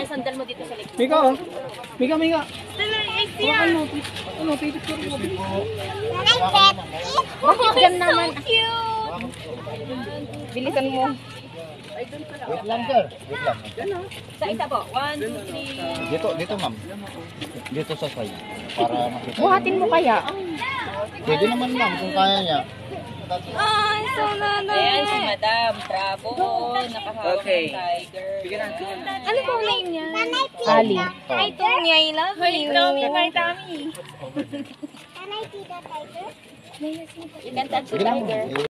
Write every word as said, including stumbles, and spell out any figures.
yung sandal mo dito sa likod. Mika, oh. Mika, Mika. Ano? Ano, titit ko rin. Bakit gan naman? Bilisan mo. Wait lang, sir. Wait lang. Sa isa po. One, two, three. Dito, dito, ma'am. Dito sa side. Para makita. Buhatin mo kaya? Pwede naman, ma'am, kung kaya niya. Ay, so nana. Ayan si Madam. Bravo. Nakahawak Okay. ng tiger. Ano po name niya? Ali. Hi, Tommy. I love you. Hi, Tommy. Hi, Tommy. You can touch the Sige lang, tiger. ma'am.